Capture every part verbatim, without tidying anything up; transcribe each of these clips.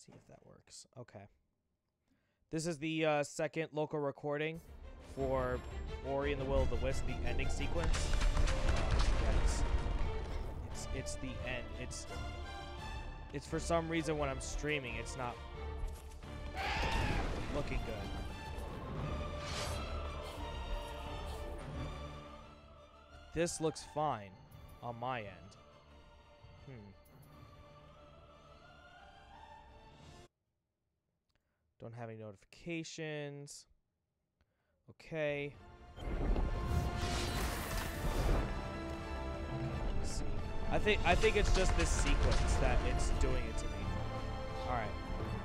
See if that works. Okay. This is the uh, second local recording for Ori and the Will of the Wisp, the ending sequence. Uh, yeah, it's, it's it's the end. It's it's for some reason when I'm streaming, it's not looking good. This looks fine on my end. Hmm. Don't have any notifications. Okay. Let's see. I think I think it's just this sequence that it's doing it to me. All right.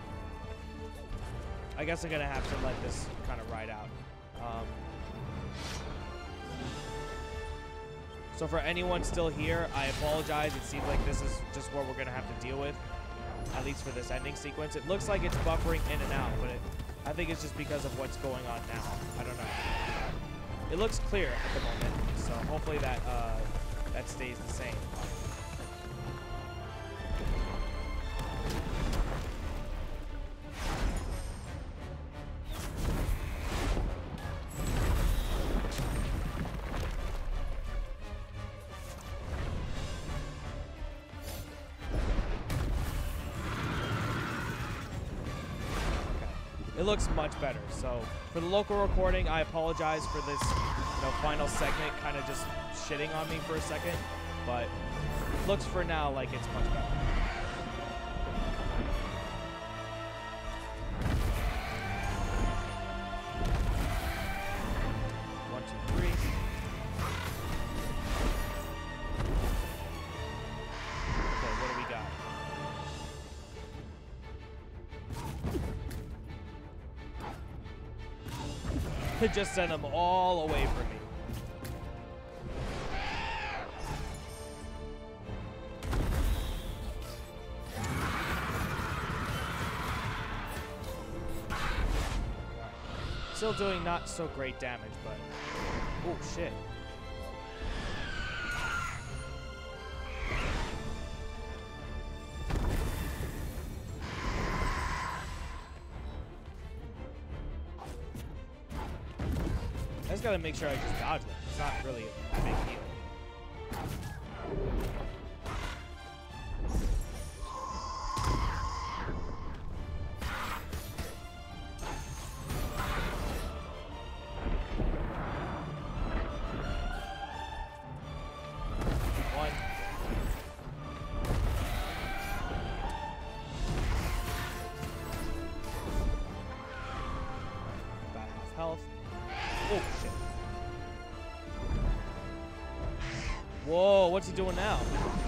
I guess I'm gonna have to let this kind of ride out. Um, so for anyone still here, I apologize. It seems like this is just what we're gonna have to deal with, at least for this ending sequence. It looks like it's buffering in and out, but it, I think it's just because of what's going on now. I don't know. It looks clear at the moment, so hopefully that uh, that stays the same. It looks much better. So for the local recording, I apologize for this, you know, final segment kind of just shitting on me for a second, but it looks for now like it's much better. One, two, three. Okay, what do we got? It just sent them all away from me. Still doing not so great damage, but... Oh, shit. I just gotta make sure I just dodge them. It's not really a big deal. One. About half health. Oh, shit. Whoa, what's he doing now?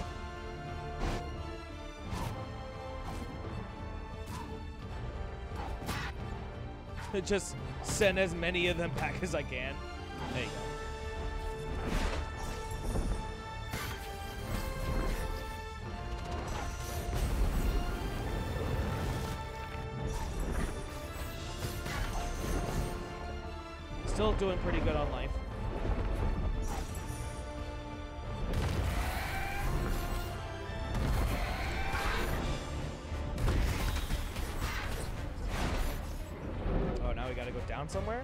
Just send as many of them back as I can. There you go. Still doing pretty good on life. Oh, now we gotta go down somewhere?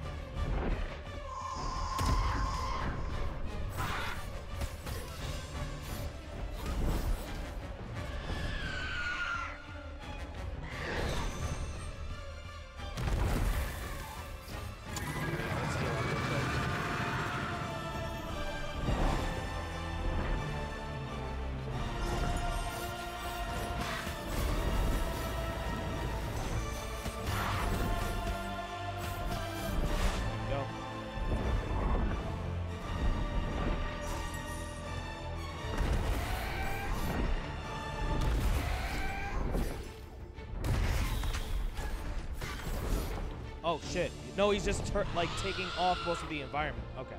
Oh shit. No, he's just tur like taking off most of the environment. Okay.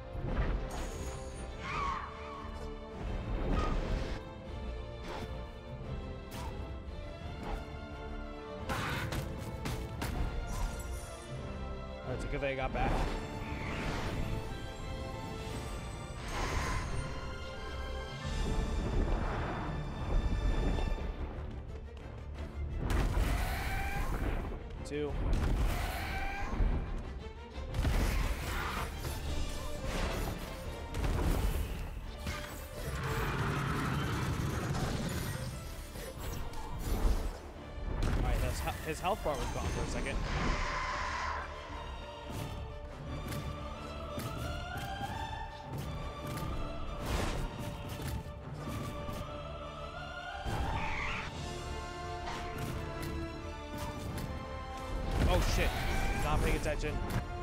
Oh, it's a good thing I got back. too. Alright, his, his health bar was gone for a second. Oh shit, not paying attention.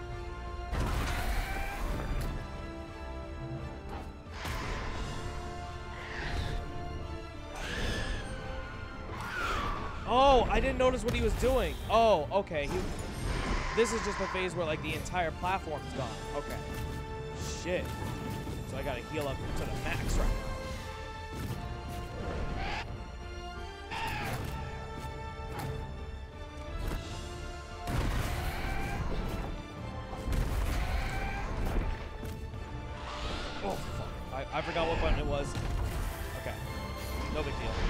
Oh, I didn't notice what he was doing. Oh, okay. He, this is just the phase where like the entire platform is gone. Okay. Shit. So I gotta heal up to the max right now. Oh, fuck. I, I forgot what button it was. Okay. No big deal.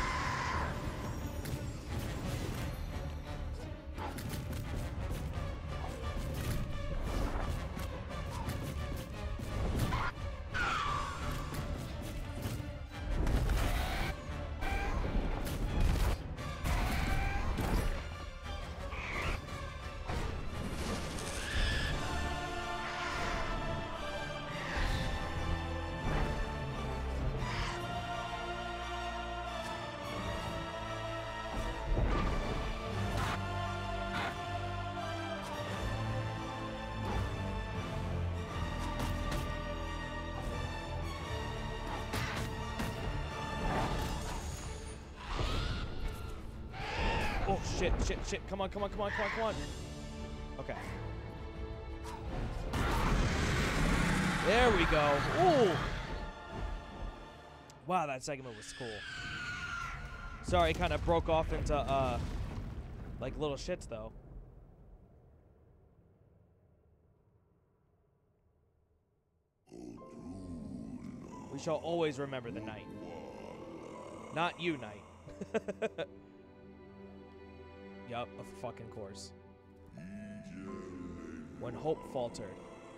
Oh, shit, shit, shit. Come on, come on, come on, come on, come on. Okay. There we go. Ooh. Wow, that segment was cool. Sorry, it kind of broke off into, uh, like little shits, though. We shall always remember the night. Not you, Knight. Yup, of fucking course. When hope faltered.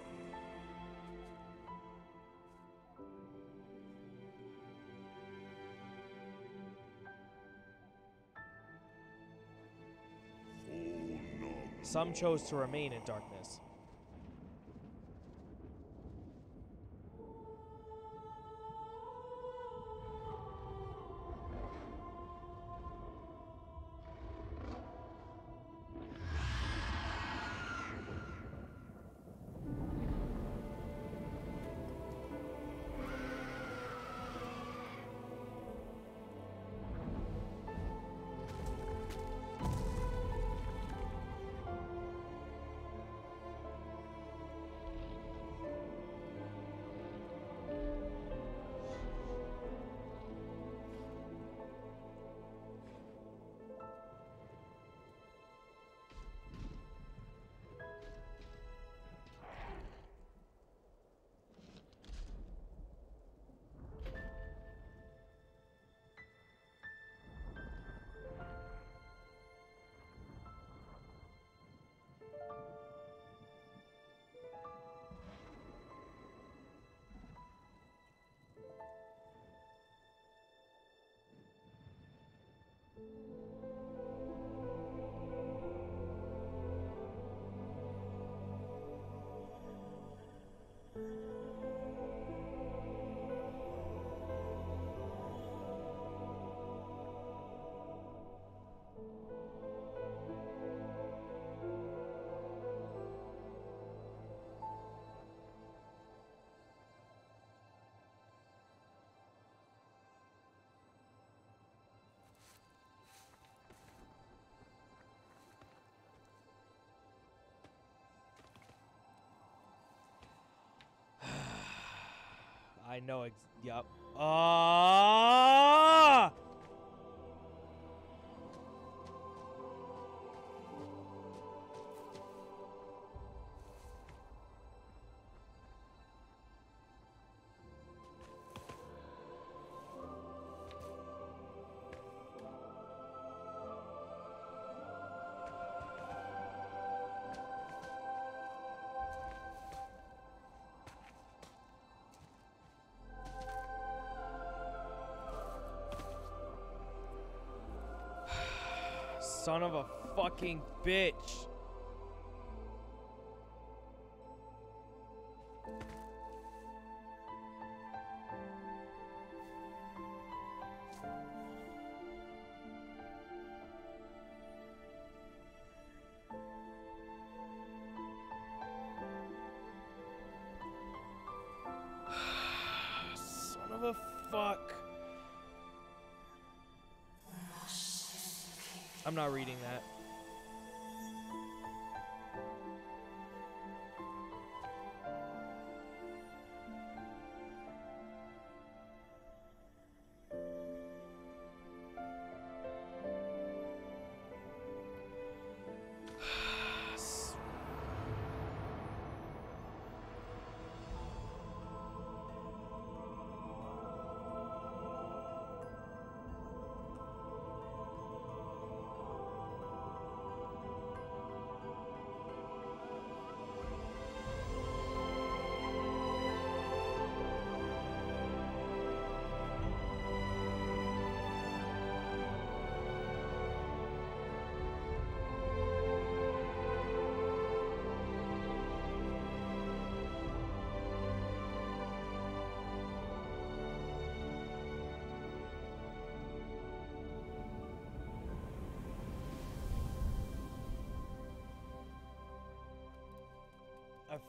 Some chose to remain in darkness. I know ex- yep. Ah! Son of a fucking bitch. Son of a fuck. I'm not reading that. I've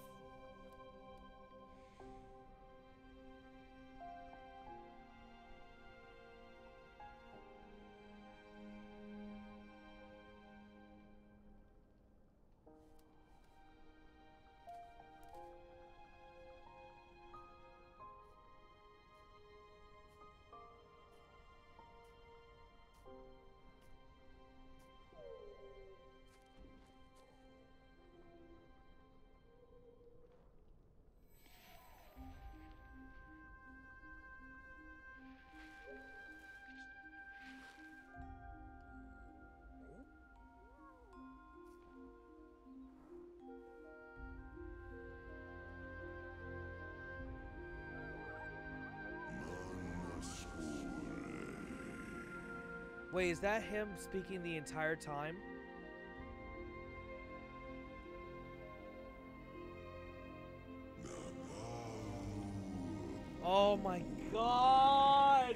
Wait, is that him speaking the entire time? Oh my god!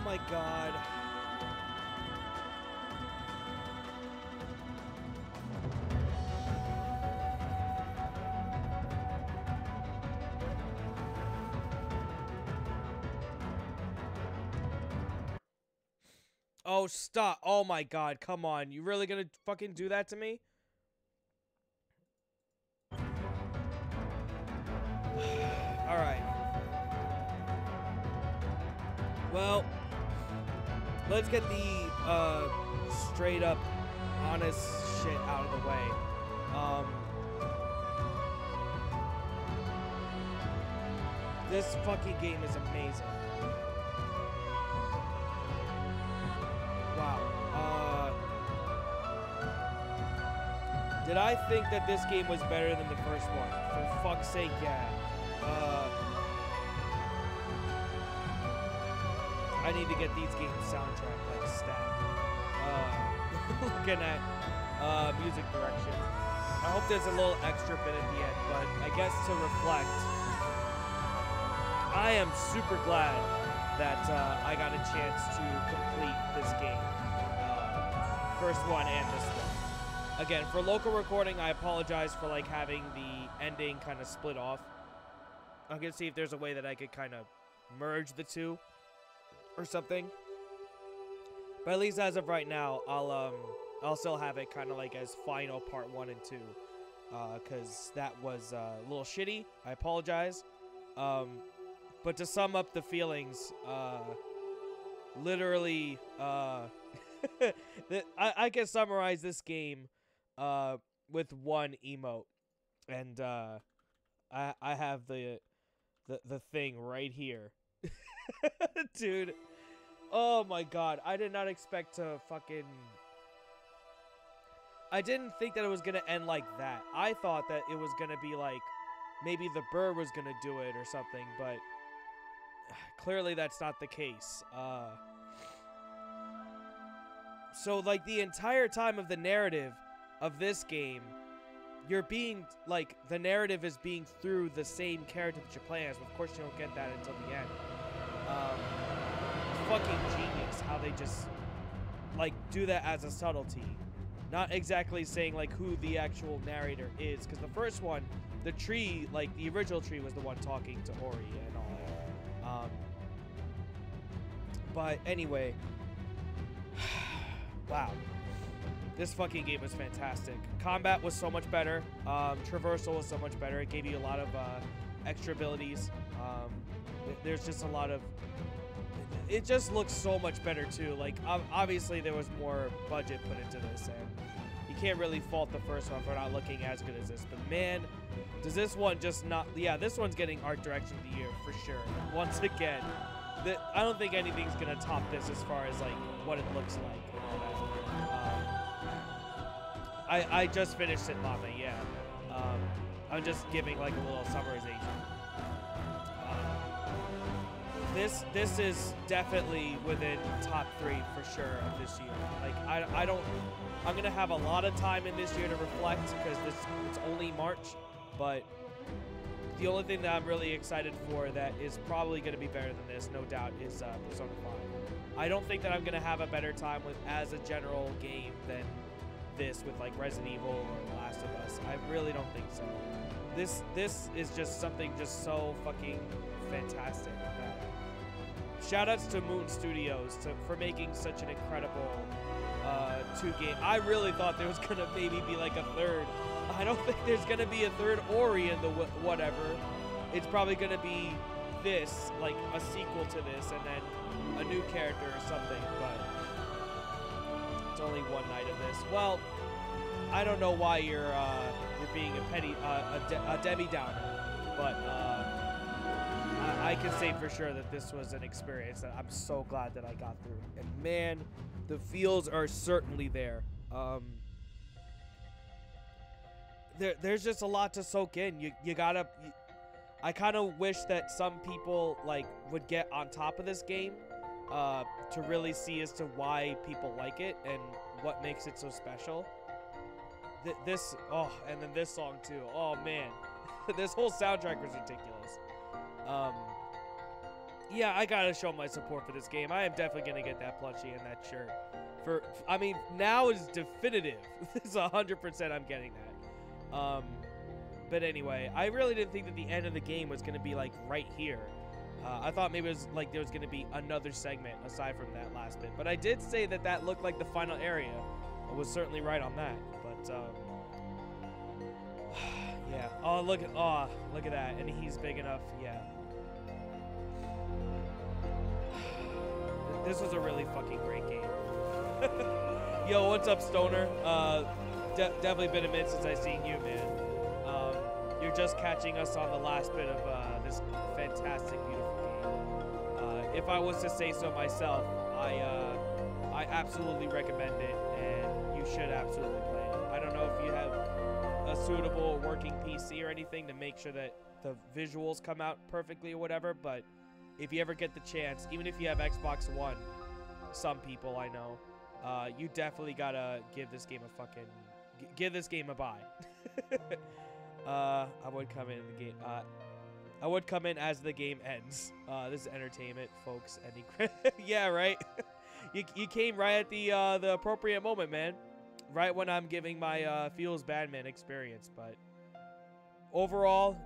my god. Oh, stop. Oh my god, come on. You really gonna fucking do that to me? Alright. Well, let's get the uh, straight up honest shit out of the way. Um, this fucking game is amazing. Wow. Uh, did I think that this game was better than the first one? For fuck's sake, yeah. Uh, I need to get these games soundtrack like stat. Uh, looking at uh, music direction. I hope there's a little extra bit at the end, but I guess to reflect, I am super glad that uh, I got a chance to complete this game. Uh, first one and this one. Again, for local recording, I apologize for like having the ending kind of split off. I'm gonna see if there's a way that I could kind of merge the two or something. But at least as of right now, I'll um I'll still have it kind of like as final part one and two, uh, cause that was uh, a little shitty. I apologize. Um, but to sum up the feelings, uh, literally, uh, I I can summarize this game, uh, with one emote, and uh, I I have the the the thing right here. Dude, oh my god, I did not expect to fucking... I didn't think that it was gonna end like that. I thought that it was gonna be like, maybe the bird was gonna do it or something, but clearly that's not the case. Uh, so like the entire time of the narrative of this game, you're being, like, the narrative is being through the same character that you're playing as. Of course, you don't get that until the end. Um, it's fucking genius how they just, like, do that as a subtlety. Not exactly saying, like, who the actual narrator is. Because the first one, the tree, like, the original tree was the one talking to Ori and all that. Um, but anyway. Wow. This fucking game was fantastic. Combat was so much better. Um, traversal was so much better. It gave you a lot of uh, extra abilities. Um, th there's just a lot of... It just looks so much better, too. Like, obviously, there was more budget put into this, and you can't really fault the first one for not looking as good as this. But, man, does this one just not... Yeah, this one's getting Art Direction of the Year, for sure. Once again, the, I don't think anything's going to top this as far as, like, what it looks like and all that. I, I just finished it, Mama, yeah. Um, I'm just giving like a little summarization. Uh, this this is definitely within top three for sure of this year. Like I, I don't, I'm gonna have a lot of time in this year to reflect because this it's only March, but the only thing that I'm really excited for that is probably gonna be better than this, no doubt, is uh, Persona five. I don't think that I'm gonna have a better time with as a general game than this with like Resident Evil or The Last of Us. I really don't think so. This this is just something just so fucking fantastic. Uh, shout outs to Moon Studios to, for making such an incredible uh, two game. I really thought there was gonna maybe be like a third. I don't think there's gonna be a third Ori in the wh whatever. It's probably gonna be this, like a sequel to this, and then a new character or something, but it's only one night of this. Well, I don't know why you're uh, you're being a petty, uh, a, de a Debbie Downer, but uh, I, I can say for sure that this was an experience that I'm so glad that I got through. And man, the feels are certainly there. Um, there, there's just a lot to soak in. You, you gotta. You, I kind of wish that some people like would get on top of this game. Uh, to really see as to why people like it and what makes it so special. Th this, oh, and then this song too. Oh man, this whole soundtrack was ridiculous. Um, yeah, I gotta show my support for this game. I am definitely gonna get that plushie and that shirt. For, I mean, now is definitive. This is one hundred percent I'm getting that. Um, but anyway, I really didn't think that the end of the game was gonna be like right here. Uh, I thought maybe it was like there was gonna be another segment aside from that last bit. But I did say that that looked like the final area. I was certainly right on that. But um, yeah. Oh, look at oh, look at that, and he's big enough. Yeah. This was a really fucking great game. Yo, what's up, Stoner? Uh, de definitely been a minute since I seen you, man. Um, you're just catching us on the last bit of uh, this fantastic, beautiful game. Uh, if I was to say so myself, I uh, I absolutely recommend it, and you should absolutely play it. I don't know if you have a suitable working P C or anything to make sure that the visuals come out perfectly or whatever, but if you ever get the chance, even if you have Xbox One, some people I know, uh, you definitely gotta give this game a fucking, give this game a buy. uh, I would come in the game. Uh, I would come in as the game ends. Uh, this is entertainment, folks. Any, yeah, right. you you came right at the uh, the appropriate moment, man. Right when I'm giving my uh, feels bad man experience, but overall,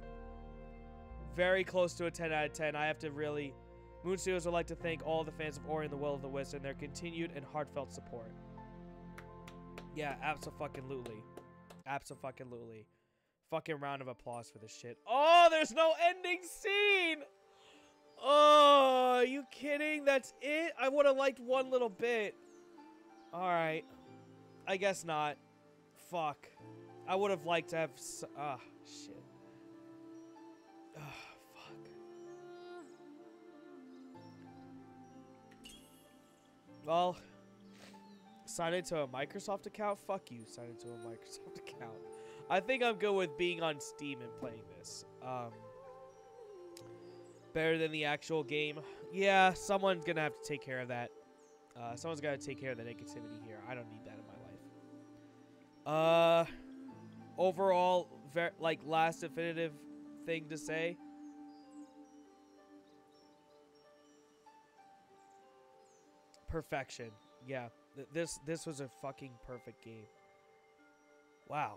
very close to a ten out of ten. I have to really, Moon Studios would like to thank all the fans of Ori and the Will of the Wisps and their continued and heartfelt support. Yeah, abso-fucking-lutely. Abso-fucking-lutely. Fucking round of applause for this shit. Oh, there's no ending scene! Oh, are you kidding? That's it? I would have liked one little bit. Alright. I guess not. Fuck. I would have liked to have... Ah, shit. Oh, fuck. Well, sign into a Microsoft account? Fuck you, sign into a Microsoft account. I think I'm good with being on Steam and playing this. Um, better than the actual game. Yeah, someone's gonna have to take care of that. Uh, someone's gotta take care of the negativity here. I don't need that in my life. Uh, overall, ver like, last definitive thing to say. Perfection. Yeah. Th this this was a fucking perfect game. Wow.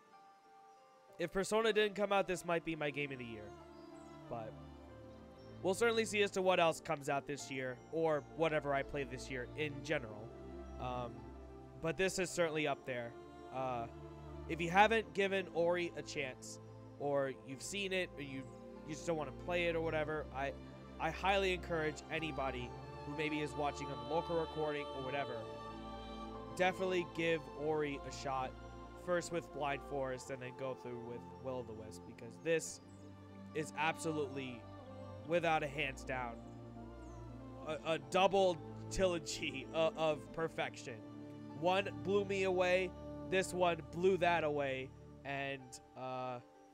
If Persona didn't come out, this might be my game of the year. But we'll certainly see as to what else comes out this year, or whatever I play this year in general. Um, but this is certainly up there. Uh, if you haven't given Ori a chance, or you've seen it, or you, you just don't want to play it or whatever, I, I highly encourage anybody who maybe is watching on the local recording or whatever, definitely give Ori a shot. First with Blind Forest, and then go through with Will of the Wisp, because this is absolutely, without a hands down, a, a double trilogy of, of perfection. One blew me away, this one blew that away, and uh,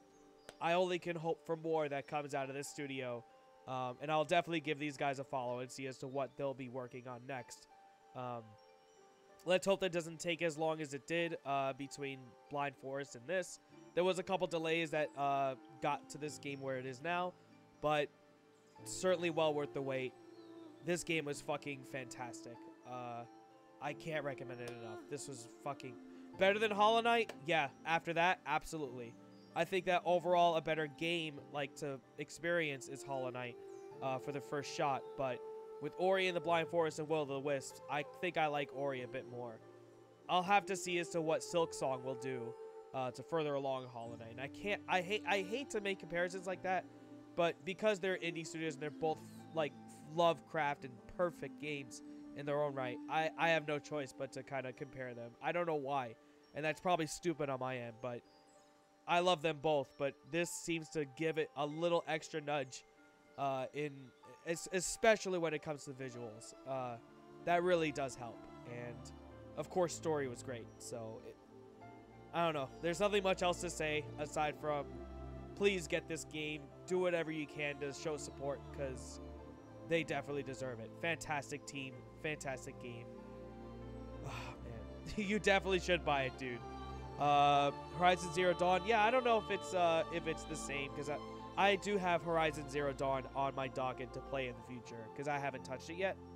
I only can hope for more that comes out of this studio. Um, and I'll definitely give these guys a follow and see as to what they'll be working on next. Um, let's hope that doesn't take as long as it did uh, between Blind Forest and this. There was a couple delays that uh, got to this game where it is now, but certainly well worth the wait. This game was fucking fantastic. Uh, I can't recommend it enough. This was fucking better than Hollow Knight. Yeah, after that, absolutely. I think that overall a better game like to experience is Hollow Knight uh, for the first shot, but with Ori and the Blind Forest and Will of the Wisps, I think I like Ori a bit more. I'll have to see as to what Silk Song will do uh, to further along Hollow Knight. And I can't, I hate, I hate to make comparisons like that, but because they're indie studios and they're both like Lovecraft and perfect games in their own right, I, I have no choice but to kind of compare them. I don't know why, and that's probably stupid on my end, but I love them both. But this seems to give it a little extra nudge uh, in, especially when it comes to the visuals. Uh, that really does help, and of course, story was great. So it, I don't know. There's nothing much else to say aside from please get this game. Do whatever you can to show support because they definitely deserve it. Fantastic team. Fantastic game. Oh, man. You definitely should buy it, dude. Uh, Horizon Zero Dawn. Yeah, I don't know if it's uh if it's the same because I I do have Horizon Zero Dawn on my docket to play in the future because I haven't touched it yet.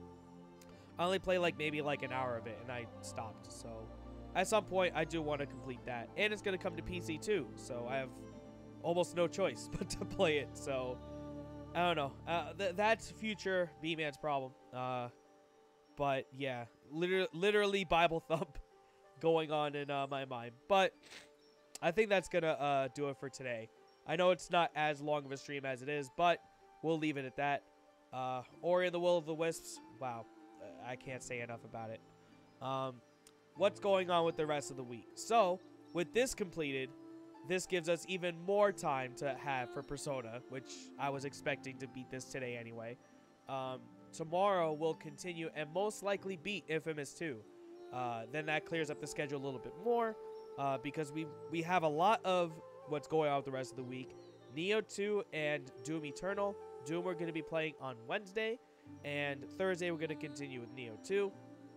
I only play like maybe like an hour of it and I stopped. So at some point I do want to complete that, and it's gonna come to P C too. So I have almost no choice but to play it. So I don't know. Uh, th that's future BMan's problem. Uh, but yeah, literally, literally Bible thump going on in uh, my mind. But I think that's gonna uh, do it for today. I know it's not as long of a stream as it is, but we'll leave it at that. Uh, Ori and the Will of the Wisps. Wow, I can't say enough about it. Um, what's going on with the rest of the week? So with this completed, this gives us even more time to have for Persona, which I was expecting to beat this today anyway. Um, tomorrow we'll continue and most likely beat Infamous two. Uh, then that clears up the schedule a little bit more uh, because we we have a lot of what's going on with the rest of the week. Neo two and Doom Eternal. Doom we're going to be playing on Wednesday, and Thursday we're going to continue with Neo two.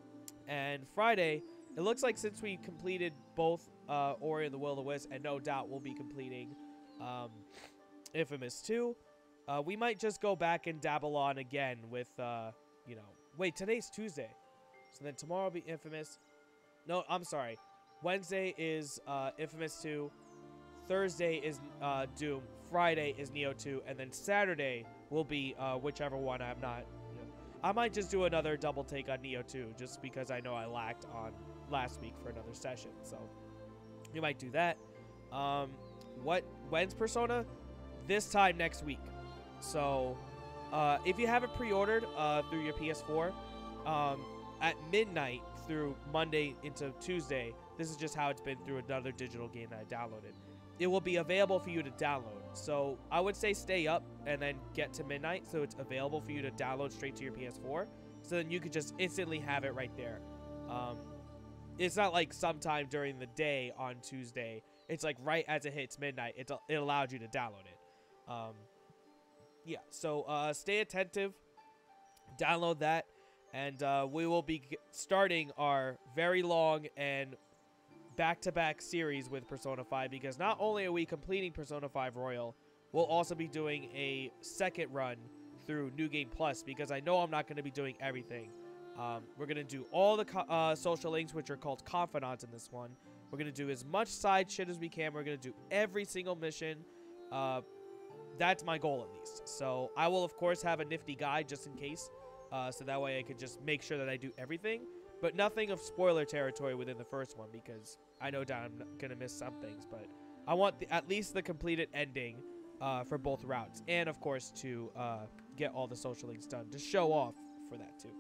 And Friday, it looks like since we completed both uh, Ori and the Will of the Wisps, and no doubt we'll be completing um, Infamous two, uh, we might just go back and dabble on again with, uh, you know, wait, today's Tuesday. So then tomorrow will be Infamous. No, I'm sorry. Wednesday is uh, Infamous two. Thursday is uh, Doom. Friday is Neo two. And then Saturday will be uh, whichever one I'm not. You know, I might just do another double take on Neo two just because I know I lacked on last week for another session. So we might do that. Um, what when's Persona? This time next week. So uh, if you haven't pre-ordered uh, through your P S four, um, at midnight through Monday into Tuesday, this is just how it's been through another digital game that I downloaded. It will be available for you to download. So I would say stay up and then get to midnight so it's available for you to download straight to your P S four. So then you could just instantly have it right there. Um, it's not like sometime during the day on Tuesday. It's like right as it hits midnight, it, it allowed you to download it. Um, yeah, so uh, stay attentive. Download that. And uh, we will be starting our very long and back-to-back series with Persona five, because not only are we completing Persona five Royal, we'll also be doing a second run through New Game Plus, because I know I'm not going to be doing everything. Um, we're going to do all the uh, social links, which are called confidants in this one. We're going to do as much side shit as we can. We're going to do every single mission. Uh, that's my goal, at least. So I will, of course, have a nifty guide just in case. Uh, so that way I could just make sure that I do everything. But nothing of spoiler territory within the first one, because I know that I'm going to miss some things. But I want the, at least the completed ending uh, for both routes. And, of course, to uh, get all the social links done. To show off for that, too.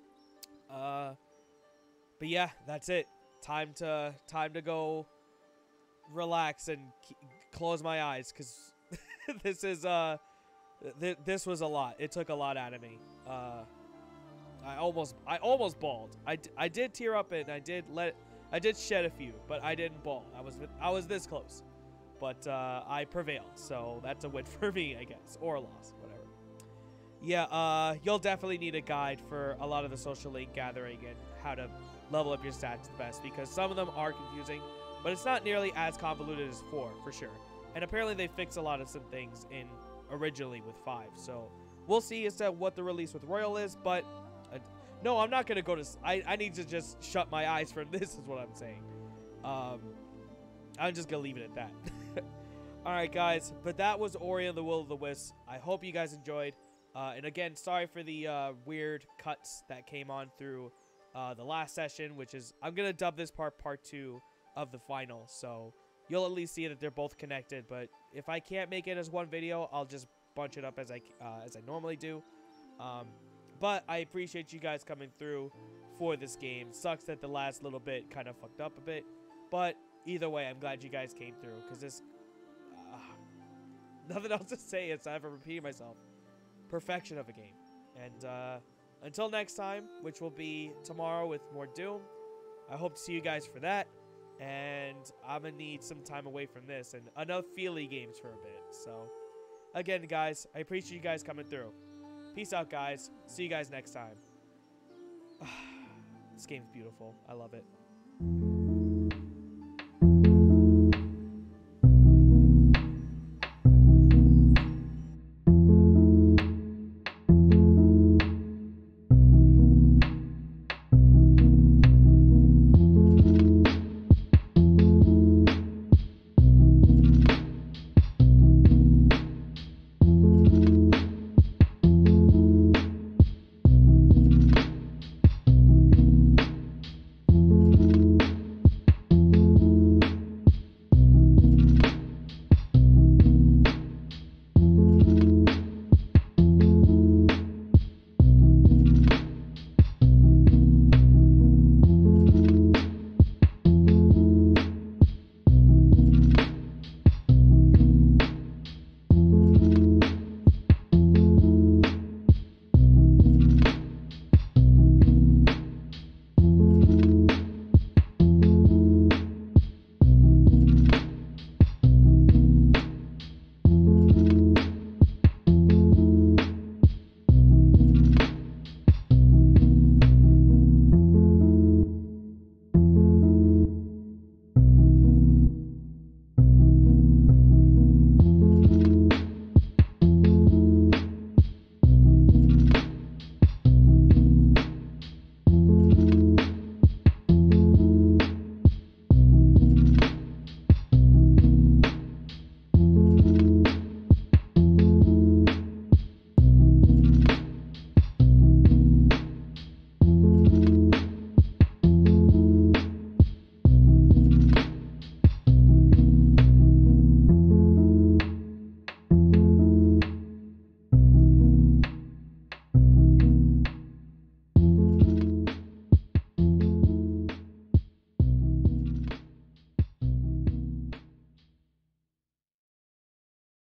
Uh, but, yeah, that's it. Time to, time to go relax and close my eyes, because this is... Uh, th this was a lot. It took a lot out of me. Uh... I almost, I almost bawled. I, I did tear up and I did let, I did shed a few, but I didn't bawl. I was, I was this close, but uh, I prevailed. So that's a win for me, I guess, or a loss, whatever. Yeah, uh, you'll definitely need a guide for a lot of the social link gathering and how to level up your stats the best, because some of them are confusing, but it's not nearly as convoluted as four, for sure. And apparently they fixed a lot of some things in originally with five. So we'll see as to what the release with Royal is, but. Uh, no, I'm not going to go to... I, I need to just shut my eyes from this is what I'm saying. Um, I'm just going to leave it at that. Alright, guys. But that was Ori and the Will of the Wisps. I hope you guys enjoyed. Uh, and again, sorry for the uh, weird cuts that came on through uh, the last session, which is... I'm going to dub this part part two of the final. So you'll at least see that they're both connected. But if I can't make it as one video, I'll just bunch it up as I, uh, as I normally do. Um... But I appreciate you guys coming through for this game. Sucks that the last little bit kind of fucked up a bit. But either way, I'm glad you guys came through. Because this... Uh, nothing else to say aside from repeating myself. Perfection of a game. And uh, until next time, which will be tomorrow with more Doom. I hope to see you guys for that. And I'm going to need some time away from this. And enough Feely games for a bit. So, again, guys, I appreciate you guys coming through. Peace out, guys. See you guys next time. This game's beautiful. I love it.